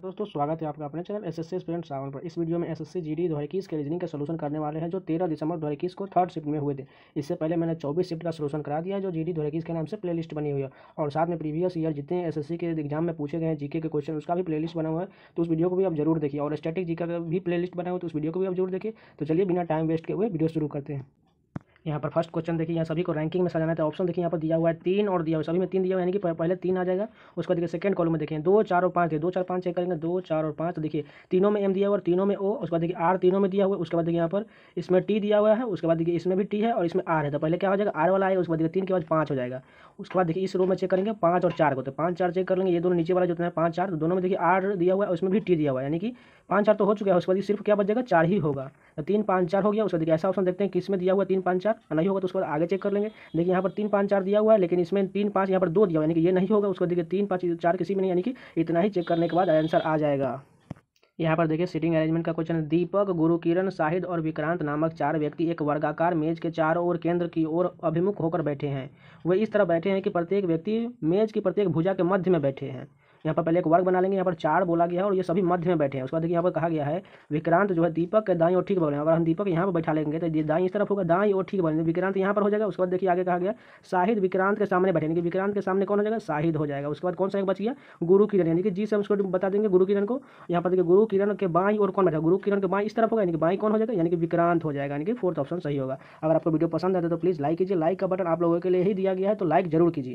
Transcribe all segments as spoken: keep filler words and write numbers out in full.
दोस्तों स्वागत है आपका अपने चैनल एसएससी एस्पिरेंट सावन पर। इस वीडियो में एसएससी जीडी दो हज़ार इक्कीस के रीजनिंग का सोल्यूशन करने वाले हैं जो तेरह दिसंबर दो हज़ार इक्कीस को थर्ड शिफ्ट में हुए थे। इससे पहले मैंने चौबीस शिफ्ट का सोल्यूशन करा दिया है जो जीडी दो हज़ार इक्कीस के नाम से प्लेलिस्ट बनी हुई है, और साथ में प्रीवियस ईयर जितने एसएससी के एग्जाम में पूछे गए हैं जीके के क्वेश्चन उसका भी प्लेलिस्ट बना हुआ है, तो उस वीडियो को भी आप जरूर देखिए। और स्टैटिक जीके का भी प्लेलिस्ट बना हुआ है तो उस वीडियो को भी आप जरूर देखिए। तो चलिए बिना टाइम वेस्ट के हुए वीडियो शुरू करते हैं। यहाँ पर फर्स्ट क्वेश्चन देखिए, यहाँ सभी को रैंकिंग में सजाना था। ऑप्शन देखिए यहाँ पर दिया हुआ है तीन और दिया हुआ है, सभी में तीन दिया हुआ है, यानी कि पहले तीन आ जाएगा। उसके बाद देखिए सेकंड कॉलम में देखिए दो चार और पाँच है, दो चार पाँच चेक करेंगे, दो चार और पाँच। तो देखिए तीनों में एम दिया हुआ है और तीनों में ओ। उसके बाद देखिए आर तीनों में दिया हुआ है। उसके बाद देखिए यहाँ पर इसमें टी दिया हुआ है। उसके बाद देखिए इसमें भी टी है और इसमें आर है, तो पहले क्या हो जाएगा आर वाला आएगा। उसके बाद देखिए तीन के बाद पाँच हो जाएगा। उसके बाद देखिए इस रो में चेक करेंगे पाँच और चार को, तो पाँच चार चेक कर लेंगे। ये दोनों नीचे वाला जो है पाँच चार, तो दोनों में देखिए आर दिया हुआ है, उसमें भी टी दिया हुआ है, यानी कि पाँच चार तो हो चुका है। उसके बाद सिर्फ क्या बच जाएगा, चार ही होगा। तो तीन पाँच चार हो गया। उसके बाद देखिए ऐसा ऑप्शन देखते हैं कि इसमें दिया हुआ है तीन पाँच चार, नहीं होगा तो उसके बाद आगे चेक कर लेंगे। देखिए यहाँ पर तीन पाँच चार दिया हुआ है, लेकिन इसमें तीन पाँच यहाँ पर दो दिया हुआ है, यानी कि ये नहीं होगा। उसको देखिए तीन पाँच चार किसी में नहीं, यानी कि इतना ही चेक करने के बाद आंसर आ जाएगा। यहाँ पर देखिए सीटिंग अरेंजमेंट का क्वेश्चन है। दीपक, गुरु किरण, शाहिद और विक्रांत नामक चार व्यक्ति एक वर्गाकार मेज के चारों ओर केंद्र की ओर अभिमुख होकर बैठे हैं। वे इस तरह बैठे हैं कि प्रत्येक व्यक्ति मेज की प्रत्येक भुजा के मध्य में बैठे हैं। यहाँ पर पहले एक वर्ग बना लेंगे। यहाँ पर चार बोला गया है और ये सभी मध्य में बैठे हैं। उसके बाद देखिए यहाँ पर कहा गया है विक्रांत जो है दीपक के दाईं और ठीक बगल में। अगर हम दीपक यहाँ पर बैठा लेंगे तो ये दाईं इस तरफ होगा, दाईं और ठीक बगल में विक्रांत यहाँ पर हो जाएगा। उसके बाद देखिए आगे कहा गया शाहिद विक्रांत के सामने बैठे, यानी कि विक्रांत के सामने कौन हो जाएगा, शाहिद हो जाएगा। उसके बाद कौन सा एक बच गया, गुरु किरण, यानी कि जी से हम उसको बता देंगे गुरु किरण को। यहाँ पर देखिए गुरु किरण के बाईं और कौन बैठा, गुरु किरण के बाईं इस तरफ होगा, यानी कि बाईं कौन हो जाएगा, यानी कि विक्रांत हो जाएगा, यानी कि फोर्थ ऑप्शन सही होगा। अगर आपको वीडियो पसंद आता है तो प्लीज़ लाइक कीजिए। लाइक का बटन आप लोगों के लिए ही दिया गया है, तो लाइक जरूर कीजिए।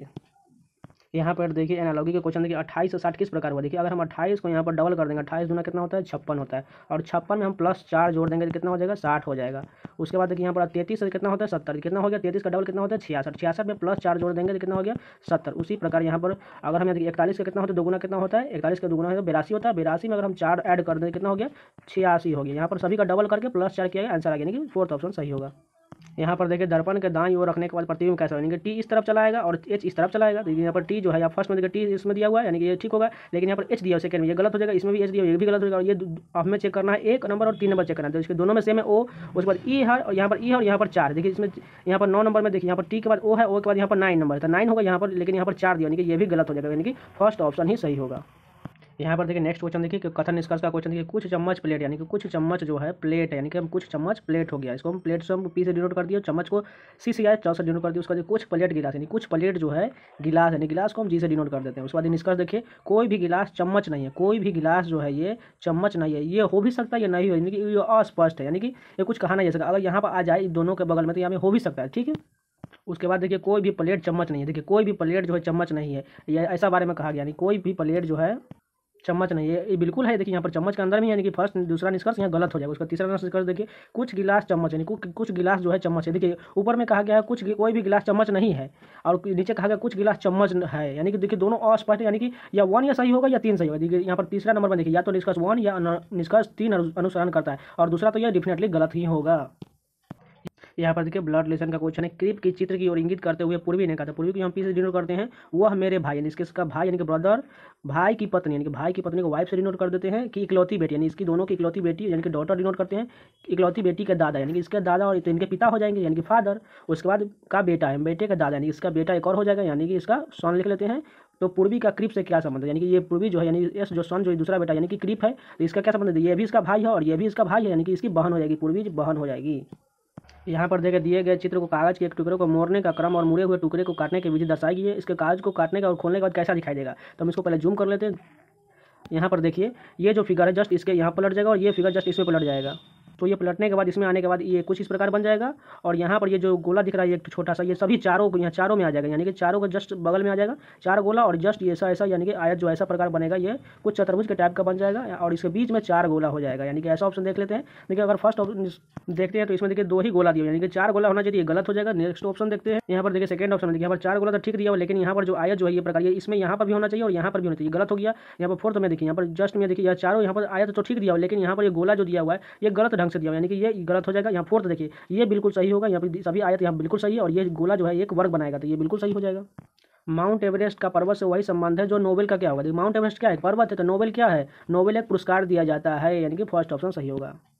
यहाँ पर देखिए एनालॉजी के क्वेश्चन देखिए अट्ठाईस से साठ किस प्रकार हुआ। देखिए अगर हम अट्ठाईस को यहाँ पर डबल कर देंगे, अट्ठाईस दूना कितना होता है, छप्पन होता है, और छप्पन में हम प्लस चार जोड़ देंगे तो कितना हो जाएगा, साठ हो जाएगा। उसके बाद देखिए यहाँ पर तैंतीस से कितना होता है, सत्तर, कितना हो गया, तैंतीस का डबल कितना होता है, छियासठ, छियासठ में प्लस चार जोड़ देंगे तो कितना हो गया, सत्तर। उसी प्रकार यहाँ पर अगर हम देखिए इकतालीस का कितना होता है, दोगुना कितना होता है, इकतालीस का दोगुना है बेरासी होता है, बेरासी में अगर हम चार ऐड कर दें कितना हो गया, छियासी हो गया। यहाँ पर सभी का डबल करके प्लस चार किया गया, आंसर आ गया, यानी कि फोर्थ ऑप्शन सही होगा। यहाँ पर देखिए दर्पण के दाईं ओर रखने के बाद प्रतिबिंब कैसा, यानी कि टी इस तरफ चला आएगा और एच इस तरफ चला आएगा। तो यहाँ पर टी जो है या फर्स्ट में देखिए टी इसमें दिया हुआ है, यानी कि ये ठीक होगा, लेकिन यहाँ पर एच दिया है सेकंड में, ये गलत हो जाएगा। इसमें भी एच दिया, ये भी गलत हो जाएगा। और ये हमें चेक करना है एक नंबर और तीन नंबर चेक करना है, तो इसके दोनों में सेम है ओ। उसके बाद ई है और यहाँ पर ई है और यहाँ पर चार। देखिए इसमें यहाँ पर नौ नंबर में देखिए यहाँ पर टी के बाद ओ है, ओ के बाद यहाँ पर नाइन नंबर है, तो नाइन होगा यहाँ पर, लेकिन यहाँ पर चार दिया, यानी कि ये भी गलत हो जाएगा, यानी कि फर्स्ट ऑप्शन ही सही होगा। यहाँ पर देखिए नेक्स्ट क्वेश्चन देखिए कि कथन निष्कर्ष का क्वेश्चन देखिए कुछ चम्मच प्लेट, यानी कि कुछ चम्मच जो है प्लेट है, यानी कि हम कुछ चम्मच प्लेट हो गया, इसको हम प्लेट से हम पी से डिनोट कर दिया, चम्मच को सी से आया चौ से डिनोट कर दिया। उसका बाद कुछ प्लेट गिलास, यानी कुछ प्लेट जो है गिलास, यानी गिलास को हम जी से डिनोट कर देते हैं। उसके बाद निष्कर्ष देखिए कोई भी गिलास चम्मच नहीं है, कोई भी गिलास जो है ये चम्मच नहीं है। ये हो भी सकता है, ये नहीं हो, यानी कि ये अस्पष्ट है, यानी कि ये कुछ कहा नहीं जा सकता। अगर यहाँ पर आ जाए दोनों के बगल में तो यहाँ पे हो भी सकता है, ठीक है। उसके बाद देखिए कोई भी प्लेट चम्मच नहीं है, देखिए कोई भी प्लेट जो है चम्मच नहीं है, ये ऐसा बारे में कहा गया, यानी कोई भी प्लेट जो है चम्मच नहीं है, ये बिल्कुल है। देखिए यहाँ पर चम्मच के अंदर में, यानी कि फर्स्ट दूसरा निष्कर्ष यहाँ गलत हो जाएगा। उसका तीसरा निष्कर्ष देखिए कुछ गिलास चम्मच, यानी कुछ कुछ गिलास जो है चम्मच है। देखिए ऊपर में कहा गया है कुछ कोई भी गिलास चम्मच नहीं है, और नीचे कहा गया कुछ गिलास चम्मच है, यानी कि देखिए दोनों अस्पष्ट है, यानी कि या वन या सही होगा या तीन सही होगा। देखिए यहाँ पर तीसरा नंबर में देखिए या तो निष्कर्ष वन या निष्कर्ष तीन अनुसरण करता है, और दूसरा तो यह डेफिनेटली गलत ही होगा। यहाँ पर देखिए ब्लड रिलेशन का क्वेश्चन है। क्रीप की चित्र की ओर इंगित करते हुए पूर्वी ने कहा था, पूर्वी को हम पी से डिनोट करते हैं, वह मेरे भाई, यानी इसका भाई यानी कि ब्रदर, भाई की पत्नी, यानी कि भाई की पत्नी को वाइफ से डिनोट कर देते हैं, कि इकलौती बेटी, यानी इसकी दोनों की इकलौती बेटी, यानी कि डॉटर डिनोट करते हैं, इकलौती बेटी के दादा, यानी कि इसके दादा और तो इनके पिता हो जाएंगे, यानी कि फादर। उसके बाद का बेटा है, बेटे का दादा, यानी इसका बेटा एक और हो जाएगा, यानी कि इसका सन लिख लेते हैं। तो पूर्वी का क्रीप से क्या संबंध है, यानी कि ये पूर्वी जो है, यानी एस जो सन जो दूसरा बेटा यानी कि क्रीप है, तो इसका क्या संबंध है, ये भी इसका भाई है और ये भी इसका भाई है, यानी कि इसकी बहन हो जाएगी, पूर्वी बहन हो जाएगी। यहाँ पर देखिए दिए गए चित्र को कागज के एक टुकड़े को मोड़ने का क्रम और मुड़े हुए टुकड़े को काटने की विधि दर्शाई गई है। इसके कागज को काटने का और खोलने के बाद कैसा दिखाई देगा, तो हम इसको पहले जूम कर लेते हैं। यहाँ पर देखिए ये जो फिगर है जस्ट इसके यहाँ पलट जाएगा और ये फिगर जस्ट इसमें पलट जाएगा। तो ये पलटने के बाद इसमें आने के बाद ये कुछ इस प्रकार बन जाएगा, और यहाँ पर ये जो गोला दिख रहा है एक छोटा सा, ये सभी चारों को यहाँ चारों में आ जाएगा, यानी कि चारों को जस्ट बगल में आ जाएगा चार गोला, और जस्ट ये ऐसा ऐसा यानी कि आयत जो ऐसा प्रकार बनेगा, ये कुछ चतुर्भुज के टाइप का बन जाएगा, और इसके बीच में चार गोला हो जाएगा, यानी कि ऐसा ऑप्शन देख लेते हैं। देखिए अगर फर्स्ट ऑप्शन देखते हैं तो इसमें देखिए दो ही गोला दिया, यानी कि चार गोला होना चाहिए, गलत हो जाएगा। नेक्स्ट ऑप्शन देखते हैं, यहाँ पर देखिए सेकंड ऑप्शन देखिए यहाँ पर चार गोला तो ठीक दिया हुआ, लेकिन यहाँ पर जो आयत जो है ये प्रकार ये इसमें यहाँ पर भी होना चाहिए और यहाँ पर भी होना चाहिए, गलत हो गया। यहाँ पर फोर्थ में देखिए यहाँ पर जस्ट में देखिए यह चारों यहाँ पर आयत तो ठीक दिया हुआ, लेकिन यहाँ पर ये गोला जो दिया हुआ है ये गलत ढंग से दिया हुआ, यानी कि ये गलत हो जाएगा। यहाँ फोर्थ देखिए ये बिल्कुल सही होगा, यहाँ पर सभी आयत यहाँ बिल्कुल सही है, और ये गोला जो है एक वर्ग बनाएगा, तो ये बिल्कुल सही हो जाएगा। माउंट एवरेस्ट का पर्वत से वही संबंध है जो नोबेल का क्या होगा। माउंट एवरेस्ट क्या है, पर्वत है, तो नोबेल क्या है, नोबेल एक पुरस्कार दिया जाता है, यानी कि फर्स्ट ऑप्शन सही होगा।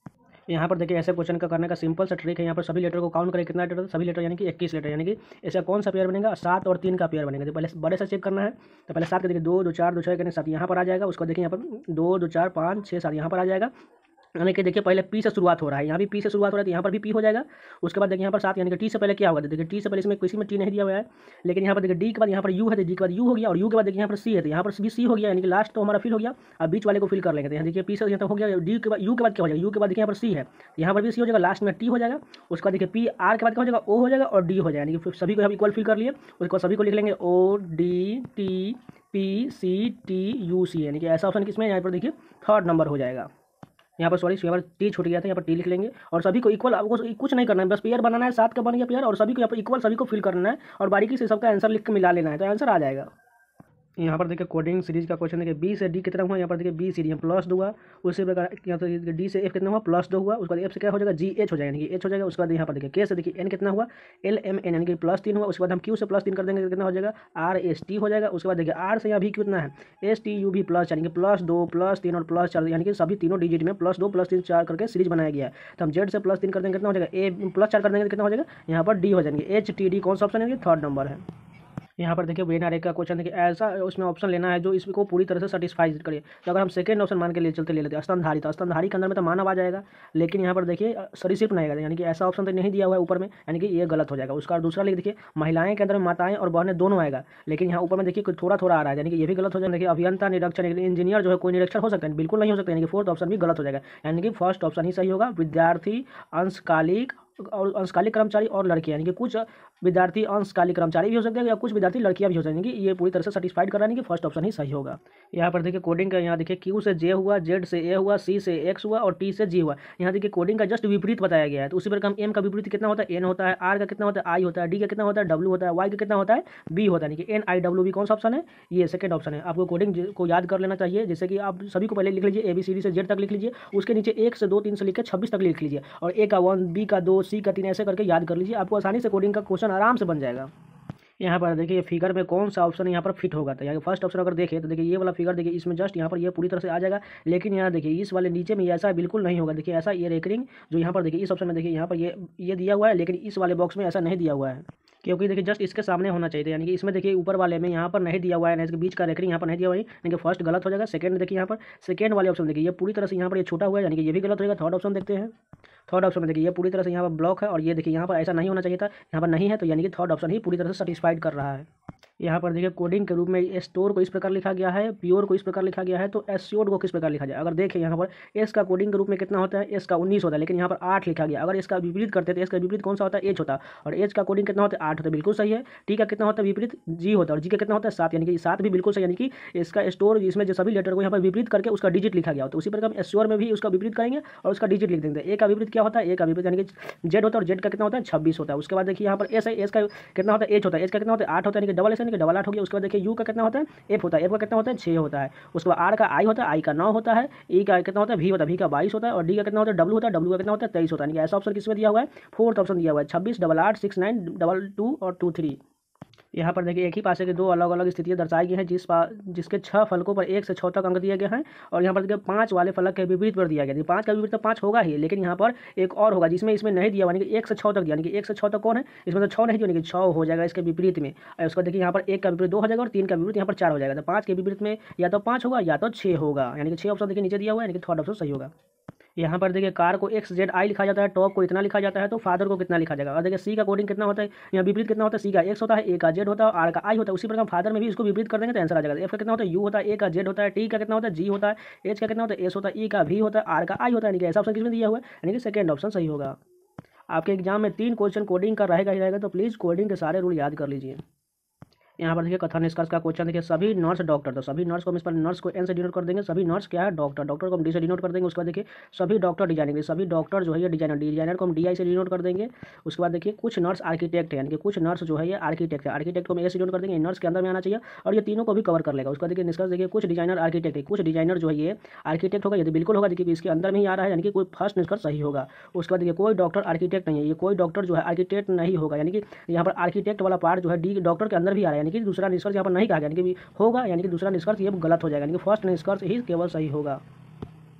यहाँ पर देखिए ऐसे क्वेश्चन का करने का सिंपल सा ट्रिक है। यहाँ पर सभी लेटर को काउंट करें कितना लेटर है, सभी लेटर यानी कि इक्कीस लेटर, यानी कि ऐसा कौन सा पेयर बनेगा, सात और तीन का पेयर बनेगा। तो पहले बड़े से चेक करना है, तो पहले सात का देखिए दो दो चार दो छः करने सात यहाँ पर आ जाएगा। उसको देखिए यहाँ पर दो दो चार पाँच छः सात यहाँ पर आ जाएगा। यानी कि देखिए पहले पी से शुरुआत हो रहा है, यहाँ भी पी से शुरुआत हो रहा है तो यहाँ पर भी पी हो जाएगा। उसके बाद देखिए यहाँ पर सात यानी कि टी से पहले क्या होगा, देखिए टी से पहले इसमें किसी में टी नहीं दिया हुआ है, लेकिन यहाँ पर देखिए डी के बाद यहाँ पर यू है तो डी के बाद यू हो गया, और यू के बाद देखिए यहाँ पर सी है तो यहाँ पर भी सी हो गया, यानी कि लास्ट तो हमारा फिल हो गया। अब बीच वाले को फिल कर लेंगे। यहाँ देखिए पी से यहाँ तक हो गया, डी के बाद यू के बाद क्या हो जाएगा, यू के बाद देखिए यहाँ पर सी है यहाँ पर भी सी हो जाएगा, लास्ट में टी हो जाएगा। उसके बाद देखिए पी आर के बाद क्या हो जाएगा, ओ हो जाएगा और डी हो जाएगा, यानी कि सभी को हम इक्वल फिल कर लिए। उसके बाद सभी को लिख लेंगे O D T P C T U C, यानी कि ऐसा ऑप्शन किसमें, यहाँ पर देखिए थर्ड नंबर हो जाएगा। यहाँ पर सॉरी यहाँ पर टी छूट गया था, यहाँ पर टी लिख लेंगे और सभी को इक्वल, आपको कुछ नहीं करना है, बस पेयर बनाना है, सात का बन गया पेयर और सभी को यहाँ पर इक्वल सभी को फिल करना है और बारीकी से सबका आंसर लिख के मिला लेना है, तो आंसर आ जाएगा। यहाँ पर देखिए कोडिंग सीरीज का क्वेश्चन देखिए बी से डी कितना हुआ, यहाँ पर देखिए बी सी डी प्लस दो हुआ। उसी प्रकार यहाँ पर डी से एफ कितना हुआ, प्लस दो हुआ। उसके बाद एफ से क्या हो जाएगा, जी एच हो जाएगा, यानी कि एच हो जाएगा। उसके बाद यहाँ पर देखिए के से देखिए एन कितना हुआ, एल एम एन यानी कि प्लस तीन हुआ। उसके बाद हम क्यू से प्लस तीन कर देंगे, कितना हो जाएगा, आर एस टी हो जाएगा। उसके बाद देखिए आर से यहाँ भी कितना है, एस टी यू भी प्लस, यानी कि प्लस दो प्लस तीन और प्लस चार, यानी कि सभी तीनों डिजिट में प्लस दो प्लस तीन चार करके सीरीज बनाया गया है। तो हम जेड से प्लस तीन कर देंगे, कितना हो जाएगा, ए प्लस चार कर देंगे, कितना हो जाएगा, यहाँ पर डी हो जाएंगे। एच टी डी कौन सा ऑप्शन है, थर्ड नंबर है। यहाँ पर देखिए वेन आरेख का क्वेश्चन देखिए ऐसा उसमें ऑप्शन लेना है जो इसको पूरी तरह से सेटिस्फाई करे। तो अगर हम सेकंड ऑप्शन मान के लिए चलते ले लेते हैं स्तनधारी, तो स्तनधारी के अंदर में तो मानव आ जाएगा, लेकिन यहाँ पर देखिए सरीसृप नहीं आएगा, यानी कि ऐसा ऑप्शन तो नहीं दिया हुआ है ऊपर में, यानी कि ये गलत हो जाएगा। उसका दूसरा लिख देखिए महिलाएं के अंदर में माताएं और बहनें दोनों आएगा, लेकिन यहाँ ऊपर में देखिए थोड़ा थोड़ा आ रहा है, यानी कि ये भी गलत हो जाएगा। देखिए अभियंता निरीक्षण इंजीनियर जो है कोई निरीक्षण हो सकता है, बिल्कुल नहीं हो सकता, यानी कि फोर्थ ऑप्शन भी गलत हो जाएगा, यानी कि फर्स्ट ऑप्शन ही सही होगा। विद्यार्थी अंशकालिक और अंशकालिक कर्मचारी और लड़के, यानी कि कुछ विद्यार्थी अंशकालिक कर्मचारी भी हो सकते हैं या कुछ विद्यार्थी लड़कियां भी हो सकती हैं, कि ये पूरी तरह से सेटिस्फाइड कर रहा है कि फर्स्ट ऑप्शन ही सही होगा। यहाँ पर देखिए कोडिंग का, यहाँ देखिए क्यू से जे हुआ, जेड से ए हुआ, सी से एक्स हुआ और टी से जी हुआ। यहाँ देखिए कोडिंग का जस्ट विपरीत बताया गया है। तो उसी प्रकार एम का विपरीत कितना होता है, एन होता है, आर का कितना होता है, आई होता है, डी का कितना होता है, डब्ल्यू होता है, वाई का कितना होता है, बी होता है, यानी कि एन आई डब्ल्यू बी कौन सा ऑप्शन है, ये सेकंड ऑप्शन है। आपको कोडिंग को याद कर लेना चाहिए, जैसे कि आप सभी को पहले लिख लीजिए, ए बी सी डी से जेड तक लिख लीजिए, उसके नीचे एक से दो तीन से लेकर छब्बीस तक लिख लीजिए और ए का वन, बी का दो, सी का तीन, ऐसे करके याद कर लीजिए, आपको आसानी से कोडिंग का क्वेश्चन आराम से बन जाएगा। यहाँ पर देखिए फिगर में कौन सा ऑप्शन यहाँ पर फिट होगा, तो यहाँ फर्स्ट ऑप्शन अगर देखें तो देखिए ये वाला फिगर देखिए इसमें जस्ट यहाँ पर ये पूरी तरह से आ जाएगा, लेकिन यहाँ देखिए इस वाले नीचे में ऐसा बिल्कुल नहीं होगा। देखिए ऐसा ये रेकरिंग जो यहाँ पर देखिए इस ऑप्शन में देखिए यहाँ पर ये ये दिया हुआ है, लेकिन इस वाले बॉक्स में ऐसा नहीं दिया हुआ है, क्योंकि देखिए जस्ट इसके सामने होना चाहिए, यानी कि इसमें देखिए ऊपर वाले में यहाँ पर नहीं दिया हुआ है, इसके बीच का रेकरिंग यहाँ पर नहीं दिया हुआ है, यानी कि फर्स्ट गलत हो जाएगा। सेकंड देखिए यहाँ पर सेकंड वाले ऑप्शन देखिए ये पूरी तरह से यहाँ पर ये छोटा हुआ है, यानी कि ये भी गलत हो जाएगा। थर्ड ऑप्शन देखते हैं, थर्ड ऑप्शन में देखिए ये पूरी तरह से यहाँ पर ब्लॉक है और ये देखिए यहाँ पर ऐसा नहीं होना चाहिए था, यहाँ पर नहीं है, तो यानी कि थर्ड ऑप्शन ही पूरी तरह से सेटिस्फाइड कर रहा है। यहाँ पर देखिए कोडिंग के रूप में स्टोर को इस प्रकार लिखा गया है, प्योर को इस प्रकार लिखा गया है, तो एस्योर्ड को किस प्रकार लिखा जाए। अगर देखें यहाँ पर एस का कोडिंग के रूप में कितना होता है, एस का उन्नीस होता है, लेकिन यहाँ पर आठ लिखा गया। अगर इसका विपरीत करते तो इसका विपरीत कौन सा होता है, एच होता है, और एच का कोडिंग कितना होता है, आठ होता है, बिल्कुल सही है। टी का कितना होता है विपरीत, जी होता है, और जी का कितना होता है, सात, यानी कि सात भी बिल्कुल सही, यानी कि इसका स्टोर इसमें जो सभी लेटर को यहाँ पर विपरीत करके उसका डिजिट लिखा गया, तो उसी प्रकार हम एस्योर में भी उसका विपरीत करेंगे और उसका डिजिट लिख देंगे। ए का विपरीत क्या होता है, ए का विपरीत यानी कि जेड होता है, और जेड का कितना होता है, छब्बीस होता है। उसके बाद देखिए यहाँ पर एस है, एस का कितना होता है, एच होता है, एच का कितना होता है, आठ होता है, यानी कि डबल एस यानी कि डबल आठ हो गया। उसके बाद देखिए यू का कितना होता है, एफ होता है, एफ का कितना होता है, छः होता है। उसके बाद आर का आई होता है, आई का नौ होता है, ई का कितना होता है, वी होता है, वी का बाईस होता है, और डी का कितना होता है, डब्ल्यू होता है, डब्ल्यू का कितना होता है, तेईस होता है। ऐसा ऑप्शन किसमें दिया हुआ है, फोर्थ ऑप्शन दिया हुआ है, छब्बीस डबल आठ सिक्स नाइन डबल टू और टू थ्री। यहाँ पर देखिए एक ही पासे के दो अलग अलग स्थितियाँ दर्शाई गई हैं, जिस जिसके छह फलकों पर एक से छः तक अंक दिए गए हैं, और यहाँ पर देखिए पाँच वाले फलक के विपरीत पर दिया गया। पाँच का विपरीत तो पाँच होगा ही, लेकिन यहाँ पर एक और होगा जिसमें इसमें नहीं दिया, यानी कि एक से छः तक दिया, यानी कि एक से छः तक कौन है, इसमें तो छः नहीं दिया, यानी कि छः हो जाएगा इसके विपरीत में। उसका देखिए यहाँ पर एक का विपरीत दो हो जाएगा और तीन का विपरीत यहाँ पर चार हो जाएगा। तो पाँच के विपरीत में या तो पाँच होगा या तो छः होगा, यानी कि छः ऑप्शन देखिए नीचे दिया हुआ है, यानी कि थर्ड ऑप्शन सही होगा। यहाँ पर देखिए कार को एक्स जेड आई लिखा जाता है, टॉप को इतना लिखा जाता है, तो फादर को कितना लिखा जाएगा। और देखिए सी का कोडिंग कितना होता है, यहाँ विपरीत कितना होता है, सी का एक्स होता है, ए का जेड होता है, आर का आई होता है। उसी प्रकार फादर में भी इसको विपरीत कर देंगे तो आंसर आ जाएगा। एफ का कितना होता है, यू होता है, ए का जेड होता है, टी का कितना होता है, जी होता है, एच का कितना होता है, एस होता है, ई का भी होता है, आर का आई होता है, यानी कि ऐसा ऑप्शन किसमें दिया हुआ है, यानी कि सेकंड ऑप्शन सही होगा। आपके एग्जाम में तीन क्वेश्चन कोडिंग का रहेगा ही रहेगा, तो प्लीज़ कोडिंग के सारे रूल याद कर लीजिए। यहाँ पर देखिए कथन निष्कर्ष का क्वेश्चन देखिए, सभी नर्स डॉक्टर, तो सभी नर्स को हम इस पर नर्स को एन से डिनोट कर देंगे, सभी नर्स क्या है डॉक्टर, डॉक्टर को हम डी से डिनोट कर देंगे। उसके बाद देखिए सभी डॉक्टर डिजाइनिंग, सभी डॉक्टर जो है ये डिजाइनर, डिजाइनर को हम डी आई से डिनोट कर देंगे। उसके बाद देखिए कुछ नर्स आर्किटेक्ट है, यानी कि कुछ नर्स जो है ये आर्किटेक्ट है, आर्किटेक्ट को हम ए से डिनोट कर देंगे, नर्स के अंदर में आना चाहिए और ये तीनों को भी कवर कर लेगा। उसका देखिए निष्कर्ष देखिए कुछ डिजाइनर आर्किटेक्ट है, कुछ डिजाइनर जो है ये आर्किटेक्ट होगा, यदि बिल्कुल होगा देखिए इसके अंदर में ही आ रहा है, यानी कि कोई फर्स्ट निष्कर्ष सही होगा। उसके बाद देखिए कोई डॉक्टर आर्किटेक्ट नहीं है, ये कोई डॉक्टर जो है आर्किटेक्ट नहीं होगा, यानी कि यहाँ पर आर्किटेक्ट वाला पार्ट जो है डी डॉक्टर के अंदर भी आ रहा है, यानी कि दूसरा निष्कर्ष यहाँ पर नहीं कहा, यानी कि होगा, यानी कि दूसरा निष्कर्ष ये गलत हो जाएगा, यानी कि फर्स्ट निष्कर्ष ही केवल सही होगा।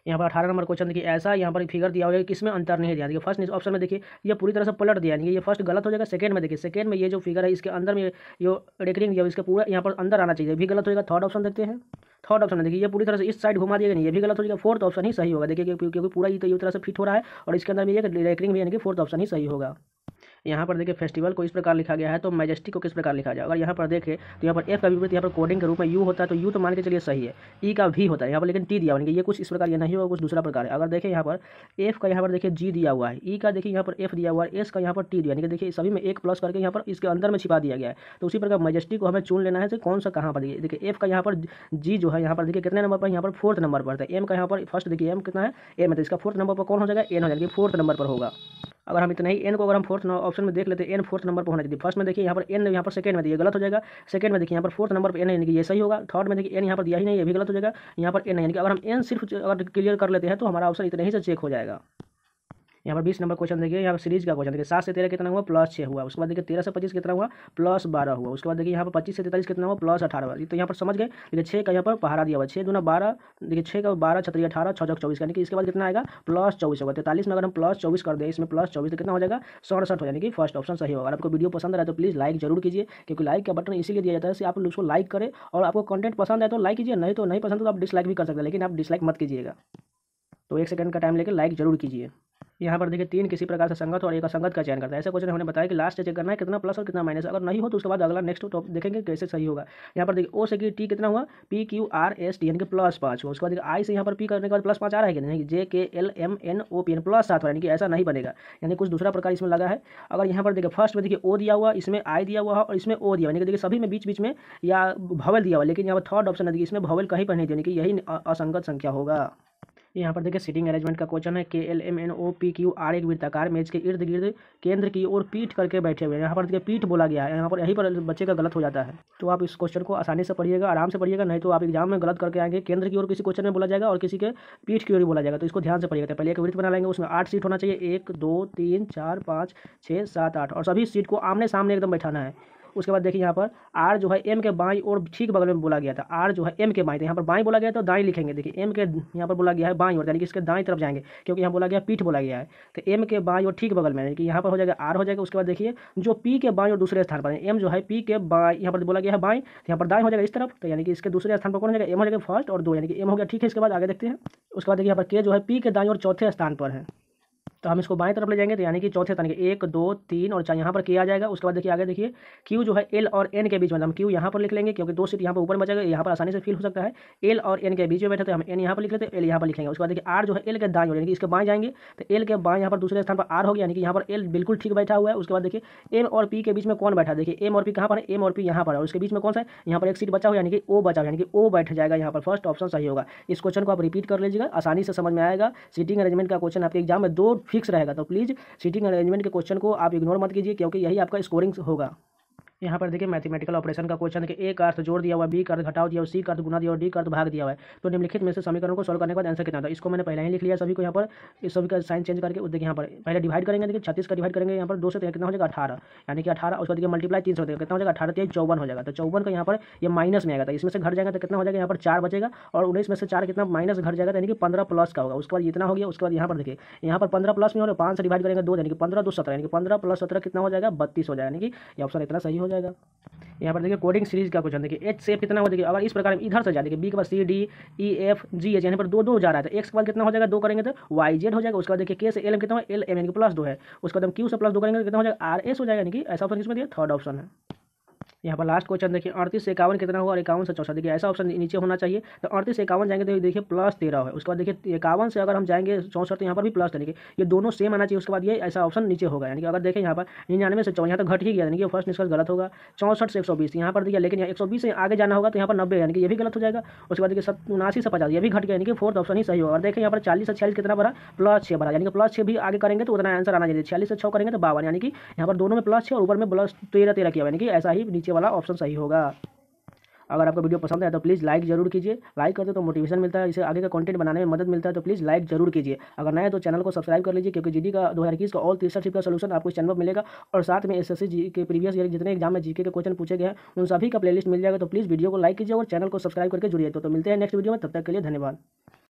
यहाँ पर अठारह नंबर क्वेश्चन देखिए ऐसा यहाँ पर एक फिगर दिया हुआ है किसमें अंतर नहीं दिया। देखिए फर्स्ट ऑप्शन में देखिए ये पूरी तरह से पलट दिया, यानी कि ये फर्स्ट गलत हो जाएगा। सेकंड में देखिए सेकंड में ये जो फिगर है इसके अंदर में ये रेकरिंग दिया हुआ इसके पूरा यहाँ पर अंदर आना चाहिए, ये भी गलत हो जाएगा। थर्ड ऑप्शन देखते हैं। थर्ड ऑप्शन देखिए ये पूरी तरह से इस साइड घुमा दिया, नहीं ये भी गलत हो जाएगा। फोर्थ ऑप्शन ही सही होगा देखिए, क्योंकि क्योंकि पूरा ये तो ये तरह से फिट हो रहा है और इसके अंदर में ये रेकरिंग भी, यानी कि फोर्थ ऑप्शन ही सही होगा। यहाँ पर देखिए फेस्टिवल को इस प्रकार लिखा गया है, तो मैजेस्टिक को किस प्रकार लिखा जाए। अगर यहाँ पर देखें तो यहाँ पर एफ का विपरीत यहाँ पर कोडिंग के रूप में यू होता है, तो यू तो मान के चलिए सही है। ई का भी होता है यहाँ पर, लेकिन टी दिया हुआ है, ये कुछ इस प्रकार ये नहीं होगा, कुछ दूसरा प्रकार है। अगर देखें यहाँ पर एफ का यहाँ पर देखिए जी दिया हुआ है, ई का देखिए यहाँ पर एफ दिया हुआ है, एस का यहाँ पर टी दिया, यानी कि देखिए सभी में एक प्लस करके यहाँ पर इसके अंदर में छिपा दिया गया है। तो उसी प्रकार मैजेस्टिक को हमें चुन लेना है कि कौन सा कहाँ पर देखिए। देखिए एफ का यहाँ पर जी जो है यहाँ पर देखिए कितने नंबर पर, यहाँ पर फोर्थ नंबर पर है। एम का यहाँ पर फर्स्ट देखिए एम कितना है, एम है, तो इसका फोर्थ नंबर पर कौन हो जाएगा, एन हो जाएगा, फोर्थ नंबर पर होगा। अगर हम इतना ही एन को अगर हम फोर्थ ऑप्शन में देख लेते हैं, एन फोर्थ नंबर पर होना चाहिए। फर्स्ट में देखिए यहाँ पर एन यहाँ पर सेकंड में दिया, गलत हो जाएगा। सेकंड में देखिए यहाँ पर फोर्थ नंबर पर एन है, यानी कि ये सही होगा। थर्ड में देखिए एन यहाँ पर दिया ही नहीं, ये भी गलत हो जाएगा। यहाँ पर एन है, यानी कि अगर हम एन सिर्फ अगर क्लियर कर लेते हैं तो हमारा ऑप्शन इतने ही से चेक हो जाएगा। यहाँ पर बीस नंबर क्वेश्चन देखिए, यहाँ पर सीरीज का क्वेश्चन देखिए, सात से तेरह कितना हुआ, प्लस छः हुआ। उसके बाद देखिए तेरह से पच्चीस कितना हुआ, प्लस बारह हुआ। उसके बाद देखिए यहाँ पर पच्चीस से तैंतालीस कितना हुआ, प्लस अठारह हुआ। तो यहाँ पर समझ गए। देखिए छः का यहाँ पर पहाड़ा दिया हुआ, छः दूना बारह, देखिए छः का बारह छत्री अठारह, छः चौक चौबीस, यानी कि इसके बाद कितना आएगा, प्लस चौबीस होगा। तैंतालीस में अगर हम प्लस चौबीस कर दें, इसमें प्लस चौबीस तो कितना हो जाएगा, सड़सठ हो, यानी कि फर्स्ट ऑप्शन सही होगा। अगर आपको वीडियो पसंद आए तो प्लीज़ लाइक जरूर कीजिए, क्योंकि लाइक का बटन इसीलिए दिया जाता है कि आप उसको लाइक करें, और आपको कंटेंट पसंद आए तो लाइक कीजिए, नहीं तो नहीं पसंद तो आप डिसलाइक भी कर सकते हैं, लेकिन आप डिसलाइक मत कीजिएगा। तो एक सेकंड का टाइम लेकर लाइक जरूर कीजिए। यहाँ पर देखिए तीन किसी प्रकार से संगत और एक असंगत का चयन करता है। ऐसे क्वेश्चन हमने बताया कि लास्ट चेक करना है कितना प्लस और कितना माइनस, अगर नहीं हो तो उसके बाद अगला नेक्स्ट टॉप देखेंगे कैसे सही होगा। यहाँ पर देखिए ओ से कि टी कितना हुआ, P Q R S T, यानी कि प्लस पाँच हुआ। उसके बाद देखिए आई से यहाँ पर पी करने के बाद प्लस पाँच आ रहा है कि नहीं, J K L M N O P, plus सात हो, यानी कि ऐसा नहीं बनेगा, यानी कुछ दूसरा प्रकार इसमें लगा है। अगर यहाँ पर देखिए फर्स्ट में देखिए ओ दिया हुआ, इसमें आई दिया हुआ है और इसमें ओ दिया, यानी कि देखिए सभी में बीच बीच में या भवल दिया हुआ, लेकिन यहाँ पर थर्ड ऑप्शन है देखिए इसमें भवल कहीं पर नहीं दिया, यानी कि यही असंगत संख्या होगा। यहाँ पर देखिए सीटिंग अरेंजमेंट का क्वेश्चन है, K L M N O P Q R एक वृत्ताकार मेज के इर्द गिर्द केंद्र की ओर पीठ करके बैठे हुए हैं। यहाँ पर देखिए पीठ बोला गया है, यहाँ पर यही पर बच्चे का गलत हो जाता है। तो आप इस क्वेश्चन को आसानी से पढ़िएगा, आराम से पढ़िएगा, नहीं तो आप एग्जाम में गलत करके आएंगे। केंद्र की ओर किसी क्वेश्चन में बोला जाएगा और किसी के पीठ की ओर बोला जाएगा, तो इसको ध्यान से पढ़िएगा। पहले एक वृत्त बना लेंगे, उसमें आठ सीट होना चाहिए, एक दो तीन चार पाँच छः सात आठ, और सभी सीट को आमने सामने एकदम बैठाना है। उसके बाद देखिए यहाँ पर आर जो है एम के बाईं और ठीक बगल में बोला गया था, आर जो है एम के बाईं, तो यहाँ पर बाईं बोला गया तो दाईं लिखेंगे। देखिए एम के यहाँ पर बोला गया है बाईं और, यानी कि इसके दाईं तरफ जाएंगे, क्योंकि यहाँ बोला गया पीठ बोला गया है, तो एम के बाईं और ठीक बगल में, यानी कि यहाँ पर हो जाएगा आर हो जाएगा। उसके बाद देखिए जो पी के बाईं और दूसरे स्थान पर, एम जो है पी के बाईं, यहाँ पर बोला गया है बाईं, तो यहाँ पर दाईं हो जाएगा इस तरफ, तो यानी कि इसके दूसरे स्थान पर कौन हो जाएगा, एम हो जाएगा फर्स्ट और दो, यानी कि एम हो गया। ठीक है, इसके बाद आगे देखते हैं। उसके बाद देखिए यहाँ पर के जो है पी के दाईं और चौथे स्थान पर है, तो हम इसको बाएं तरफ ले जाएंगे, तो यानी कि चौथे स्थान के एक दो तीन और चार यहाँ पर के आ जाएगा। उसके बाद देखिए आगे देखिए क्यू जो है एल और एन के बीच में, हम क्यू यहाँ पर लिख लेंगे, क्योंकि दो सीट यहाँ पर ऊपर में बचेगा, यहाँ पर आसानी से फील हो सकता है। एल और एन के बीच में बैठे थे, हम एन यहाँ पर लिख लेते हैं, एल यहाँ पर लिख लेंगे। उसके बाद देखिए आर जो है एल के दाएं, यानी कि इसके बाएं जाएंगे, तो एल के बाएं यहाँ पर दूसरे स्थान पर आर हो गया, यानी कि यहाँ पर एल बिल्कुल ठीक बैठा हुआ है। उसके बाद देखिए एम और पी के बीच में कौन बैठा, देखिए एम और पी कहाँ पर है, एम और पी यहाँ पर है, उसके बीच में कौन सा है, यहाँ पर एक सीट बचा हुआ, यानी कि ओ बचा हुआ, यानी कि ओ बैठ जाएगा यहाँ पर। फर्स्ट ऑप्शन सही होगा। इस क्वेश्चन को आप रिपीट कर लीजिएगा, आसानी से समझ में आएगा। सीटिंग अरेंजमेंट का क्वेश्चन आपके एग्जाम में दो फिक्स रहेगा, तो प्लीज़ सीटिंग अरेंजमेंट के क्वेश्चन को आप इग्नोर मत कीजिए, क्योंकि यही आपका स्कोरिंग होगा। यहाँ पर देखिए मैथमेटिकल ऑपरेशन का क्वेश्चन देखिए, ए का अर्थ जोड़ दिया हुआ, बी का अर्थ घटाव दिया हुआ, सी का अर्थ गुना दिया हुआ, डी का अर्थ भाग दिया हुआ है। तो निम्नलिखित में से समीकरण को सॉल्व करने के बाद आंसर कितना था, इसको मैंने पहले ही लिख लिया सभी को। यहाँ पर इस सभी का साइन चेंज करके देखिए यहाँ पर पहले डिवाइड करेंगे, देखिए छत्तीस का डिवाइड करेंगे यहाँ पर दो से, कितना हो जाएगा अठारह, यानी कि अठारह। उसको देखिए मल्टीप्लाई तीन सौ कितना हो जाएगा, अठारह तीन चौवन हो जाएगा। तो चौवन का यहाँ पर ये माइनस में आएगा, तो इसमें से घट जाएगा तो कितना हो जाएगा, यहाँ पर चार बचेगा, और उन्नीस में से चार कितना माइनस घट जाएगा, यानी कि पंद्रह प्लस का होगा। उसके बाद इतना हो गया। उसके बाद यहाँ पर देखिए यहाँ पर पंद्रह प्लस में हो रहा है, पाँच से डिवाइड करेंगे दो, यानी कि पंद्रह दो सत्रह, यानी कि पंद्रह प्लस सत्रह कितना हो जाएगा, बत्तीस हो जाएगा, यानी कि ये ऑप्शन इतना सही हो जाएगा। यहाँ पर देखिए कोडिंग सीरीज का क्वेश्चन देखिए, एच से कितना हो, देखिए अगर इस प्रकार इधर से जाए, देखिए बी के बाद C D E F G H, यहाँ पर दो दो जा रहा है, तो एक्स के बाद कितना हो जाएगा, दो करेंगे तो वाई जेड हो जाएगा। उसके बाद देखिए के से एल एम कितना है, एल एम यानी कि प्लस दो है। उसके बाद हम क्यू से प्लस दो करेंगे तो कितना हो जाएगा, आर एस हो जाएगा, यानी कि ऐसा ऑप्शन किसमें दिया, थर्ड ऑप्शन है। यहाँ पर लास्ट क्वेश्चन देखिए, अड़तीस से इक्यावन कितना होगा, और इक्यावन से चौसठ, देखिए ऐसा ऑप्शन नीचे होना चाहिए। तो अड़तीस से इक्यावन जाएंगे तो देखिए प्लस तेरह है। उसके बाद देखिए इक्यावन से अगर हम जाएंगे चौसठ, तो यहाँ पर भी प्लस, यानी कि ये दोनों सेम आना चाहिए। उसके बाद ये ऐसा ऑप्शन नीचे होगा, यानी कि अगर देखें यहाँ पर निन्यानवे से चौवन, यहाँ तो घट ही गया, यानी कि फर्स्ट निष्कर्ष गलत होगा। चौसठ से एक सौ बीस यहाँ पर देखिए, लेकिन एक सौ बीस से आगे जाना होगा तो यहाँ पर नब्बे, यानी कि ये भी गलत हो जाएगा। उसके बाद देखिए सब उनासी से पचास, ये भी घट गया, यानी कि फोर्थ ऑप्शन ही सही होगा। और देखें यहाँ पर चालीस से छियालीस कितना बड़ा, प्लस छः बड़ा, यानी कि प्लस छः भी आगे करेंगे तो उतना आंसर आना चाहिए। छियालीस से छः करेंगे तो बावन, यानी कि यहाँ पर दोनों में प्लस छः और ऊपर में प्लस तेरह तेरह किया, यानी कि ऐसा ही नीचे वाला ऑप्शन सही होगा। अगर आपको वीडियो पसंद आए तो प्लीज़ लाइक जरूर कीजिए, लाइक करते तो मोटिवेशन मिलता है, इसे आगे का कंटेंट बनाने में मदद मिलता है, तो प्लीज़ लाइक जरूर कीजिए। अगर नए तो चैनल को सब्सक्राइब कर लीजिए, क्योंकि जीडी का दो हज़ार इक्कीस का ऑल तिरसठ शिफ्ट का सोल्यूशन आपको इस चैनल पर मिलेगा, और साथ में एसएससी जी के प्रीवियस ईयर जितने एग्जाम में जीके के क्वेश्चन पूछे गए हैं उन सभी का प्लेलिस्ट मिल जाएगा। तो प्लीज़ वीडियो को लाइक कीजिए और चैनल को सब्सक्राइब करके जुड़िए। तो, तो मिलते हैं नेक्स्ट वीडियो में, तब तक के लिए धन्यवाद।